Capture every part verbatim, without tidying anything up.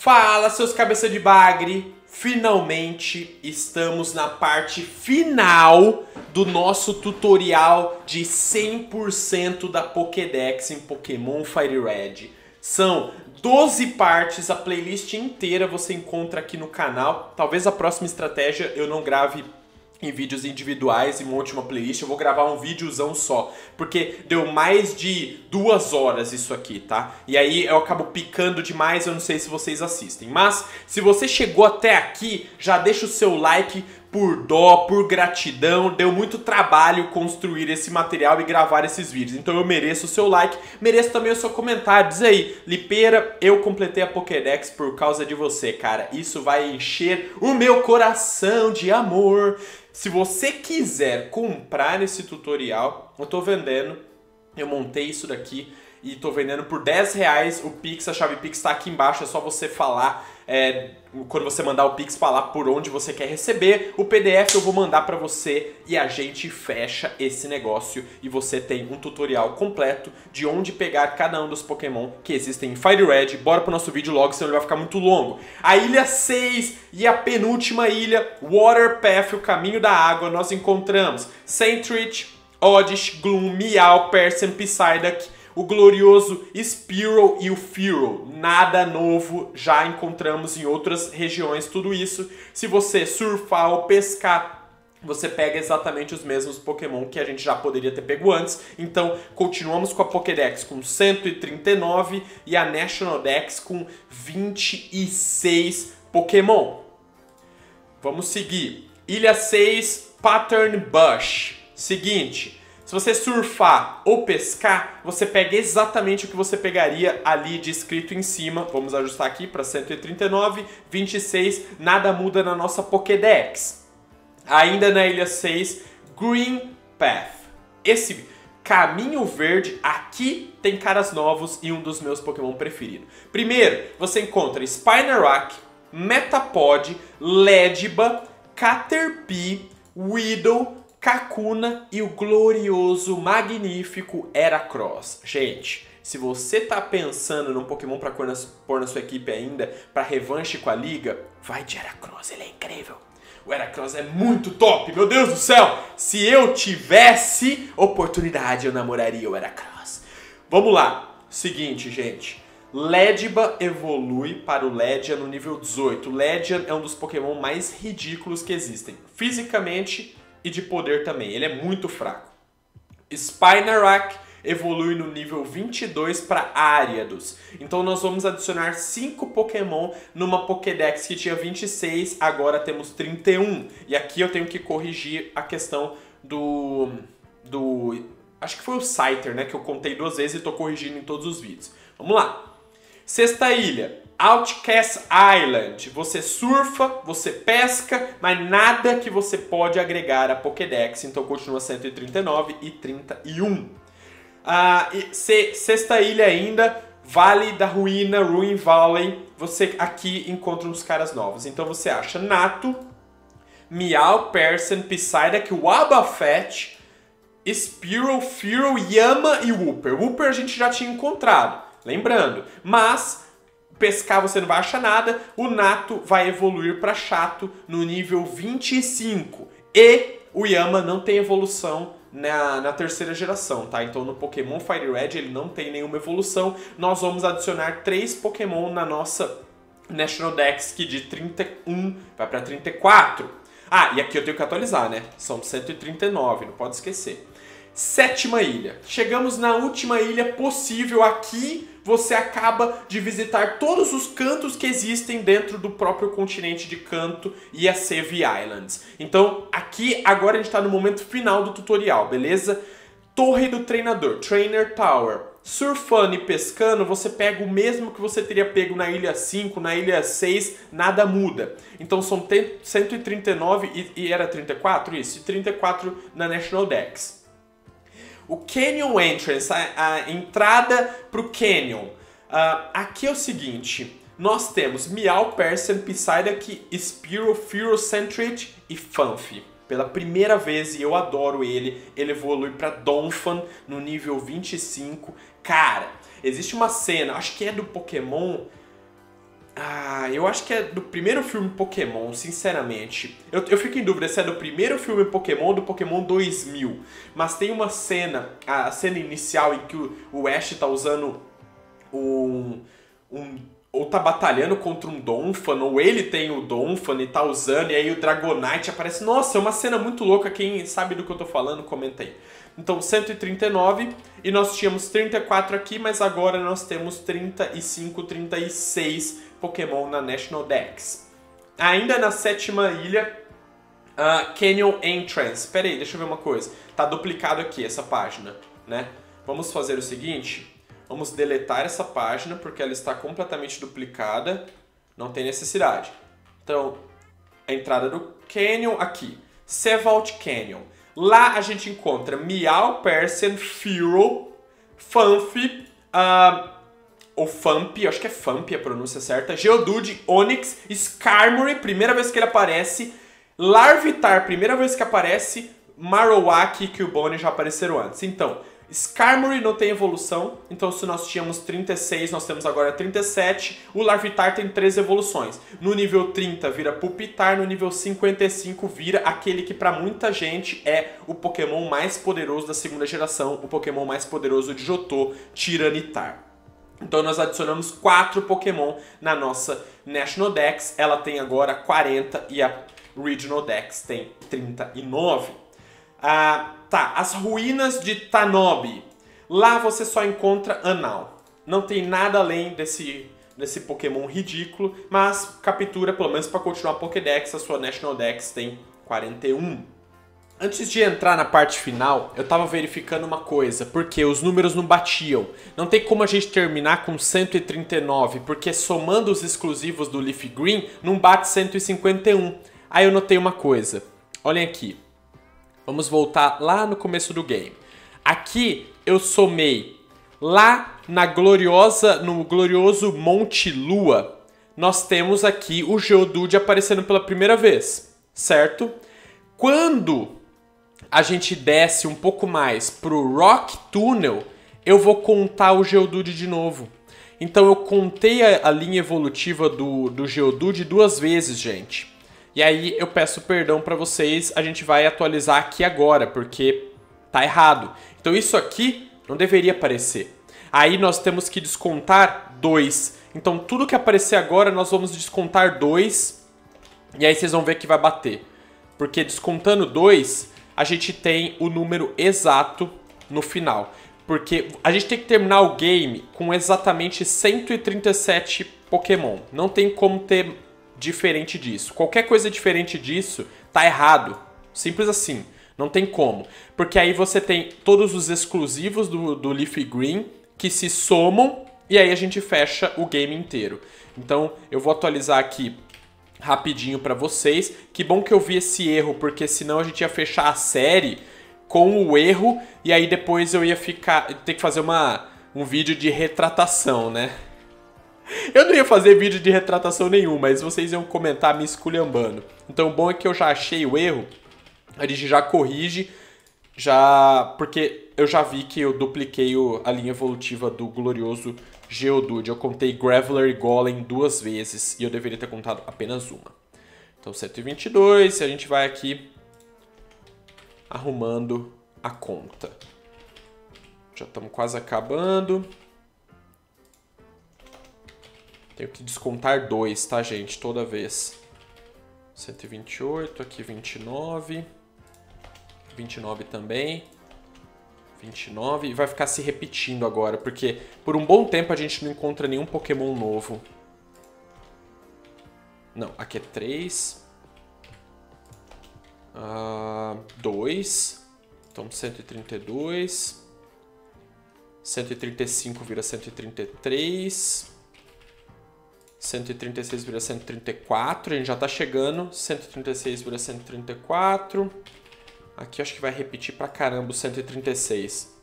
Fala, seus cabeça de bagre! Finalmente estamos na parte final do nosso tutorial de cem por cento da Pokédex em Pokémon Fire Red. São doze partes, a playlist inteira você encontra aqui no canal. Talvez a próxima estratégia eu não grave em vídeos individuais e monte uma playlist, eu vou gravar um videozão só, porque deu mais de duas horas isso aqui, tá? E aí eu acabo picando demais, eu não sei se vocês assistem. Mas, se você chegou até aqui, já deixa o seu like por dó, por gratidão, deu muito trabalho construir esse material e gravar esses vídeos, então eu mereço o seu like, mereço também o seu comentário. Diz aí, Lipeira, eu completei a Pokédex por causa de você, cara, isso vai encher o meu coração de amor. Se você quiser comprar esse tutorial, eu tô vendendo, eu montei isso daqui e tô vendendo por dez reais o Pix, a chave Pix tá aqui embaixo, é só você falar, é, quando você mandar o Pix, falar por onde você quer receber. O P D F eu vou mandar pra você e a gente fecha esse negócio e você tem um tutorial completo de onde pegar cada um dos Pokémon que existem em Fire Red. Bora pro nosso vídeo logo, senão ele vai ficar muito longo. A ilha seis e a penúltima ilha, Water Path, o caminho da água, nós encontramos Sentret, Oddish, Gloom, Meow, Persian, Psyduck, o glorioso Spearow e o Fearow. Nada novo, já encontramos em outras regiões tudo isso. Se você surfar ou pescar, você pega exatamente os mesmos Pokémon que a gente já poderia ter pego antes. Então, continuamos com a Pokédex com cento e trinta e nove e a National Dex com vinte e seis Pokémon. Vamos seguir. Ilha seis, Pattern Bush. Seguinte, se você surfar ou pescar, você pega exatamente o que você pegaria ali descrito em cima. Vamos ajustar aqui para cento e trinta e nove, vinte e seis, nada muda na nossa Pokédex. Ainda na Ilha seis, Green Path. Esse caminho verde aqui tem caras novos e um dos meus Pokémon preferidos. Primeiro, você encontra Spinarak, Metapod, Ledba, Caterpie, Weedle, Kakuna e o glorioso, magnífico Heracross. Gente, se você tá pensando num Pokémon pra pôr na sua equipe ainda, pra revanche com a liga, vai de Heracross, ele é incrível. O Heracross é muito top, meu Deus do céu! Se eu tivesse oportunidade, eu namoraria o Heracross. Vamos lá, seguinte, gente. Ledba evolui para o Ledian no nível dezoito. O Ledian é um dos Pokémon mais ridículos que existem. Fisicamente e de poder também, ele é muito fraco. Spinarak evolui no nível vinte e dois para Ariados. Então nós vamos adicionar cinco Pokémon numa Pokédex que tinha vinte e seis, agora temos trinta e um. E aqui eu tenho que corrigir a questão do... do acho que foi o Scyther, né, que eu contei duas vezes e estou corrigindo em todos os vídeos. Vamos lá. Sexta ilha, Outcast Island. Você surfa, você pesca, mas nada que você pode agregar à Pokédex, então continua cento e trinta e nove e trinta e um. Ah, e se, sexta ilha ainda, Vale da Ruína, Ruin Valley. Você aqui encontra uns caras novos, então você acha Nato, Meow, Persian, Psyduck, Wobbuffet, Spearow, Fearow, Yama e Wooper. Wooper a gente já tinha encontrado, lembrando, mas pescar você não vai achar nada. O Nato vai evoluir para Chato no nível vinte e cinco. E o Yama não tem evolução na, na terceira geração, tá? Então no Pokémon Fire Red ele não tem nenhuma evolução. Nós vamos adicionar três Pokémon na nossa National Dex, que de trinta e um vai para trinta e quatro. Ah, e aqui eu tenho que atualizar, né? São cento e trinta e nove, não pode esquecer. Sétima ilha. Chegamos na última ilha possível. Aqui você acaba de visitar todos os cantos que existem dentro do próprio continente de Kanto e a Save Islands. Então aqui agora a gente está no momento final do tutorial, beleza? Torre do Treinador, Trainer Tower. Surfando e pescando, você pega o mesmo que você teria pego na ilha cinco, na ilha seis, nada muda. Então são cento e trinta e nove e, e era trinta e quatro? Isso, e trinta e quatro na National Dex. O Canyon Entrance, a, a entrada para o Canyon. Uh, aqui é o seguinte, nós temos Meow, Persian, Psyduck, Spearow, Fearow, Sentret e Phanpy. Pela primeira vez, e eu adoro ele, ele evolui para Donphan no nível vinte e cinco. Cara, existe uma cena, acho que é do Pokémon... Ah, Ah, eu acho que é do primeiro filme Pokémon, sinceramente. Eu, eu fico em dúvida se é do primeiro filme Pokémon ou do Pokémon dois mil. Mas tem uma cena, a cena inicial em que o, o Ash tá usando um... um ou tá batalhando contra um Donphan, ou ele tem o Donphan e tá usando, e aí o Dragonite aparece. Nossa, é uma cena muito louca, quem sabe do que eu tô falando, comenta aí. Então, cento e trinta e nove, e nós tínhamos trinta e quatro aqui, mas agora nós temos trinta e cinco, trinta e seis Pokémon na National Dex. Ainda na sétima ilha, uh, Canyon Entrance. Pera aí, deixa eu ver uma coisa. Tá duplicado aqui essa página, né? Vamos fazer o seguinte... Vamos deletar essa página porque ela está completamente duplicada. Não tem necessidade. Então, a entrada do Canyon aqui. Sevault Canyon. Lá a gente encontra Meow, Persian, Fearow, Phanpy, uh, ou Phanpy, acho que é Phanpy a pronúncia certa, Geodude, Onix, Skarmory, primeira vez que ele aparece, Larvitar, primeira vez que aparece, Marowak e Cubone já apareceram antes. Então... Skarmory não tem evolução, então se nós tínhamos trinta e seis, nós temos agora trinta e sete. O Larvitar tem três evoluções. No nível trinta vira Pupitar, no nível cinquenta e cinco vira aquele que para muita gente é o Pokémon mais poderoso da segunda geração, o Pokémon mais poderoso de Johto, Tiranitar. Então nós adicionamos quatro Pokémon na nossa National Dex, ela tem agora quarenta e a Regional Dex tem trinta e nove. Ah, tá, as ruínas de Tanobi. Lá você só encontra Anal. Não tem nada além desse, desse Pokémon ridículo, mas captura, pelo menos para continuar a Pokédex, a sua National Dex tem quarenta e um. Antes de entrar na parte final, eu tava verificando uma coisa, porque os números não batiam. Não tem como a gente terminar com cento e trinta e nove, porque somando os exclusivos do Leaf Green, não bate cento e cinquenta e um. Aí eu notei uma coisa. Olhem aqui. Vamos voltar lá no começo do game. Aqui eu somei lá na gloriosa, no glorioso Monte Lua. Nós temos aqui o Geodude aparecendo pela primeira vez, certo? Quando a gente desce um pouco mais pro Rock Tunnel, eu vou contar o Geodude de novo. Então eu contei a, a linha evolutiva do, do Geodude duas vezes, gente. E aí eu peço perdão para vocês, a gente vai atualizar aqui agora, porque tá errado. Então isso aqui não deveria aparecer. Aí nós temos que descontar dois. Então tudo que aparecer agora nós vamos descontar dois. E aí vocês vão ver que vai bater. Porque descontando dois, a gente tem o número exato no final. Porque a gente tem que terminar o game com exatamente cento e trinta e sete Pokémon. Não tem como ter... diferente disso. Qualquer coisa diferente disso tá errado. Simples assim. Não tem como. Porque aí você tem todos os exclusivos do, do Leaf Green que se somam e aí a gente fecha o game inteiro. Então eu vou atualizar aqui rapidinho pra vocês. Que bom que eu vi esse erro, porque senão a gente ia fechar a série com o erro e aí depois eu ia ficar ter que fazer uma, um vídeo de retratação, né? Eu não ia fazer vídeo de retratação nenhum, mas vocês iam comentar me esculhambando. Então o bom é que eu já achei o erro, a gente já corrige, já porque eu já vi que eu dupliquei o, a linha evolutiva do glorioso Geodude. Eu contei Graveler e Golem duas vezes e eu deveria ter contado apenas uma. Então cento e vinte e dois, e a gente vai aqui arrumando a conta. Já estamos quase acabando. Tenho que descontar dois, tá, gente? Toda vez. cento e vinte e oito, aqui vinte e nove. vinte e nove também. vinte e nove. E vai ficar se repetindo agora, porque por um bom tempo a gente não encontra nenhum Pokémon novo. Não, aqui é três. Uh, dois. Então cento e trinta e dois. cento e trinta e cinco vira cento e trinta e três. cento e trinta e seis vira cento e trinta e quatro, a gente já tá chegando. cento e trinta e seis vira cento e trinta e quatro. Aqui eu acho que vai repetir pra caramba o cento e trinta e seis.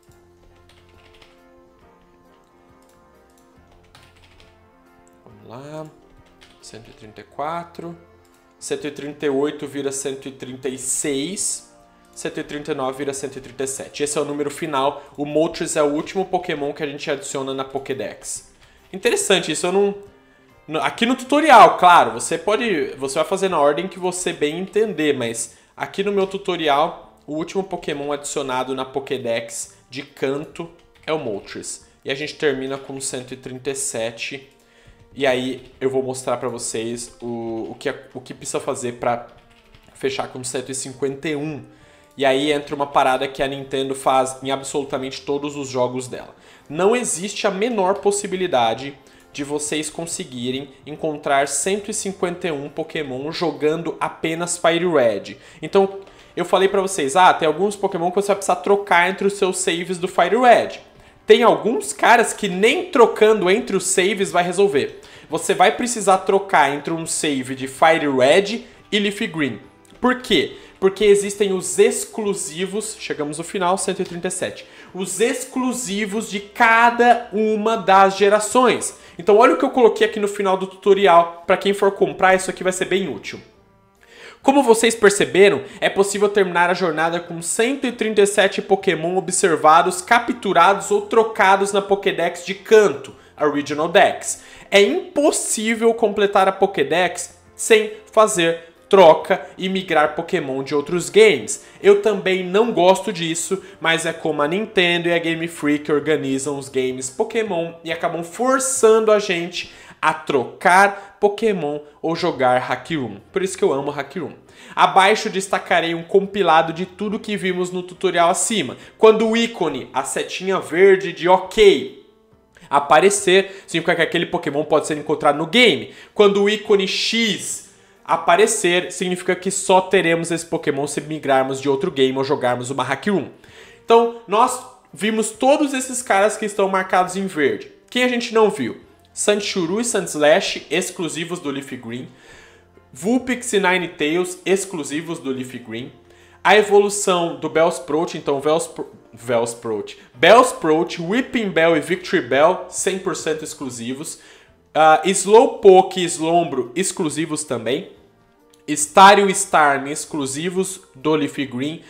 Vamos lá. cento e trinta e quatro. cento e trinta e oito vira cento e trinta e seis. cento e trinta e nove vira cento e trinta e sete. Esse é o número final. O Moltres é o último Pokémon que a gente adiciona na Pokédex. Interessante, isso eu não... aqui no tutorial, claro, você pode, você vai fazer na ordem que você bem entender, mas aqui no meu tutorial, o último Pokémon adicionado na Pokédex de canto é o Moltres. E a gente termina com cento e trinta e sete. E aí eu vou mostrar pra vocês o, o, que, o que precisa fazer pra fechar com cento e cinquenta e um. E aí entra uma parada que a Nintendo faz em absolutamente todos os jogos dela. Não existe a menor possibilidade de vocês conseguirem encontrar cento e cinquenta e um Pokémon jogando apenas Fire Red. Então, eu falei pra vocês, ah, tem alguns Pokémon que você vai precisar trocar entre os seus saves do Fire Red. Tem alguns caras que nem trocando entre os saves vai resolver. Você vai precisar trocar entre um save de Fire Red e Leaf Green. Por quê? Porque existem os exclusivos, chegamos no final, cento e trinta e sete, os exclusivos de cada uma das gerações. Então olha o que eu coloquei aqui no final do tutorial, para quem for comprar isso aqui vai ser bem útil. Como vocês perceberam, é possível terminar a jornada com cento e trinta e sete Pokémon observados, capturados ou trocados na Pokédex de canto, a Regional Dex. É impossível completar a Pokédex sem fazer troca e migrar Pokémon de outros games. Eu também não gosto disso, mas é como a Nintendo e a Game Freak organizam os games Pokémon e acabam forçando a gente a trocar Pokémon ou jogar Hack Room. Por isso que eu amo Hack Room. Abaixo destacarei um compilado de tudo que vimos no tutorial acima. Quando o ícone, a setinha verde de OK, aparecer, significa que aquele Pokémon pode ser encontrado no game. Quando o ícone X aparecer, significa que só teremos esse Pokémon se migrarmos de outro game ou jogarmos uma Hack Room. Então, nós vimos todos esses caras que estão marcados em verde. Quem a gente não viu? Sandshrew e Sandslash, exclusivos do Leaf Green. Vulpix e Ninetales, exclusivos do Leaf Green. A evolução do Bellsprout, então Bellspro... Bellsprout, Bellsprout, Whipping Bell e Victory Bell, cem por cento exclusivos. Uh, Slowpoke e Slombro, exclusivos também. Stario e Starmie, exclusivos do Leaf Green.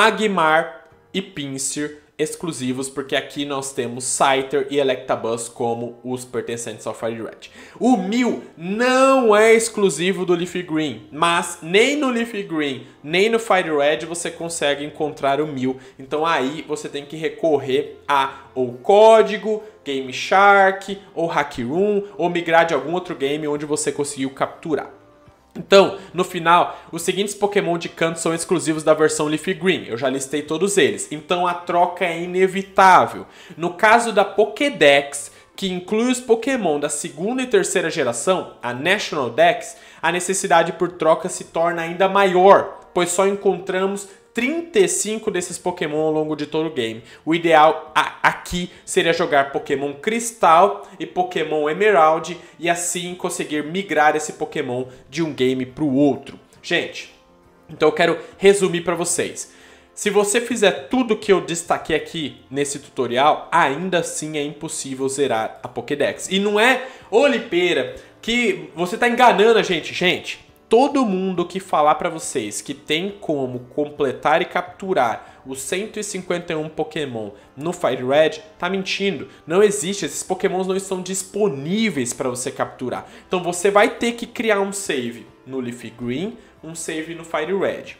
Magmar e Pinsir, exclusivos, porque aqui nós temos Scyther e Electabuzz como os pertencentes ao Fire Red. O Mew não é exclusivo do Leaf Green, mas nem no Leaf Green, nem no Fire Red você consegue encontrar o Mew. Então aí você tem que recorrer a ou código, Game Shark, ou Hack Room, ou migrar de algum outro game onde você conseguiu capturar. Então, no final, os seguintes Pokémon de canto são exclusivos da versão Leaf Green. Eu já listei todos eles. Então a troca é inevitável. No caso da Pokédex, que inclui os Pokémon da segunda e terceira geração, a National Dex, a necessidade por troca se torna ainda maior, pois só encontramos trinta e cinco desses Pokémon ao longo de todo o game. O ideal aqui seria jogar Pokémon Cristal e Pokémon Emerald e assim conseguir migrar esse Pokémon de um game para o outro. Gente, então eu quero resumir para vocês. Se você fizer tudo que eu destaquei aqui nesse tutorial, ainda assim é impossível zerar a Pokédex. E não é, ô Lipeira, que você está enganando a gente. Gente, todo mundo que falar pra vocês que tem como completar e capturar os cento e cinquenta e um Pokémon no Fire Red, tá mentindo. Não existe, esses Pokémons não estão disponíveis para você capturar. Então você vai ter que criar um save no Leaf Green, um save no Fire Red.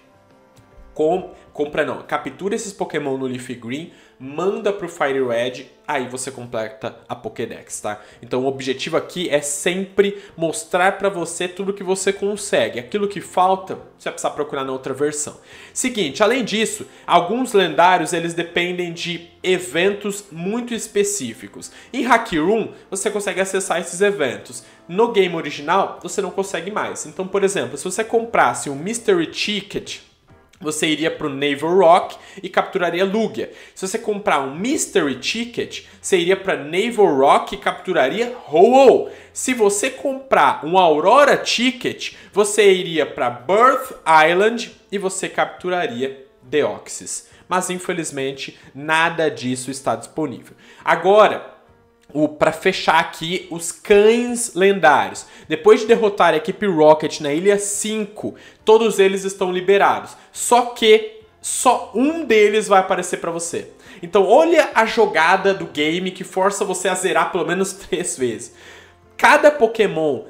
Com, compra não, captura esses Pokémon no Leaf Green, manda pro Fire Red, aí você completa a Pokédex, tá? Então o objetivo aqui é sempre mostrar pra você tudo que você consegue. Aquilo que falta, você vai precisar procurar na outra versão. Seguinte, além disso, alguns lendários eles dependem de eventos muito específicos. Em Hack Room, você consegue acessar esses eventos. No game original, você não consegue mais. Então, por exemplo, se você comprasse um Mystery Ticket, você iria para o Naval Rock e capturaria Lugia. Se você comprar um Mystery Ticket, você iria para Naval Rock e capturaria Ho-Oh. Se você comprar um Aurora Ticket, você iria para Birth Island e você capturaria Deoxys. Mas infelizmente nada disso está disponível. Agora, para fechar aqui, os cães lendários. Depois de derrotar a equipe Rocket na Ilha cinco, todos eles estão liberados. Só que só um deles vai aparecer para você. Então olha a jogada do game que força você a zerar pelo menos três vezes. Cada Pokémon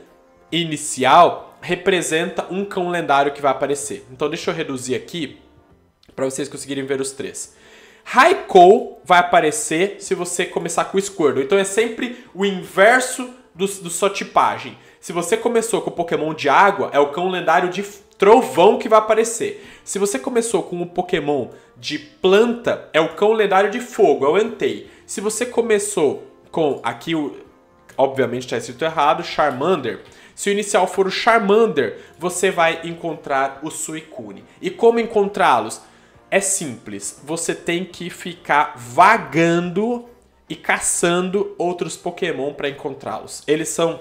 inicial representa um cão lendário que vai aparecer. Então deixa eu reduzir aqui para vocês conseguirem ver os três. Raikou vai aparecer se você começar com o Squirtle. Então é sempre o inverso do, do sua tipagem. Se você começou com o Pokémon de água, é o cão lendário de trovão que vai aparecer. Se você começou com o Pokémon de planta, é o cão lendário de fogo, é o Entei. Se você começou com, aqui obviamente está escrito errado, Charmander. Se o inicial for o Charmander, você vai encontrar o Suicune. E como encontrá-los? É simples, você tem que ficar vagando e caçando outros Pokémon para encontrá-los. Eles são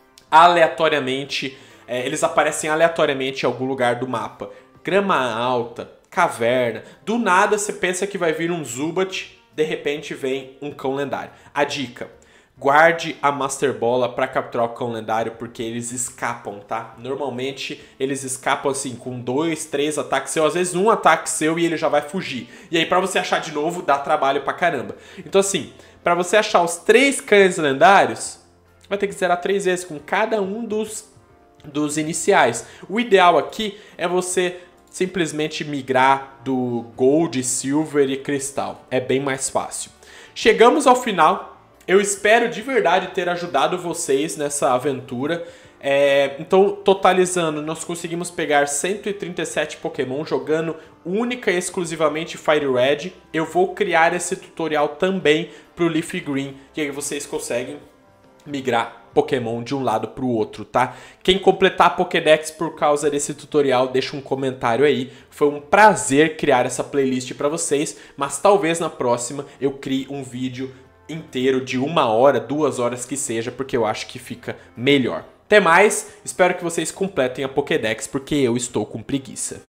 aleatoriamente, é, eles aparecem aleatoriamente em algum lugar do mapa. Grama alta, caverna, do nada você pensa que vai vir um Zubat, de repente vem um cão lendário. A dica: guarde a Master Bola para capturar o cão lendário, porque eles escapam, tá? Normalmente eles escapam assim com dois, três ataques seus, às vezes um ataque seu e ele já vai fugir. E aí para você achar de novo dá trabalho pra caramba. Então assim, para você achar os três cães lendários, vai ter que zerar três vezes com cada um dos, dos iniciais. O ideal aqui é você simplesmente migrar do Gold, Silver e Cristal. É bem mais fácil. Chegamos ao final. Eu espero de verdade ter ajudado vocês nessa aventura. É, então, totalizando, nós conseguimos pegar cento e trinta e sete Pokémon jogando única e exclusivamente Fire Red. Eu vou criar esse tutorial também para o Leaf Green, que aí vocês conseguem migrar Pokémon de um lado para o outro, tá? Quem completar a Pokédex por causa desse tutorial, deixa um comentário aí. Foi um prazer criar essa playlist para vocês, mas talvez na próxima eu crie um vídeo inteiro de uma hora, duas horas que seja, porque eu acho que fica melhor. Até mais, espero que vocês completem a Pokédex, porque eu estou com preguiça.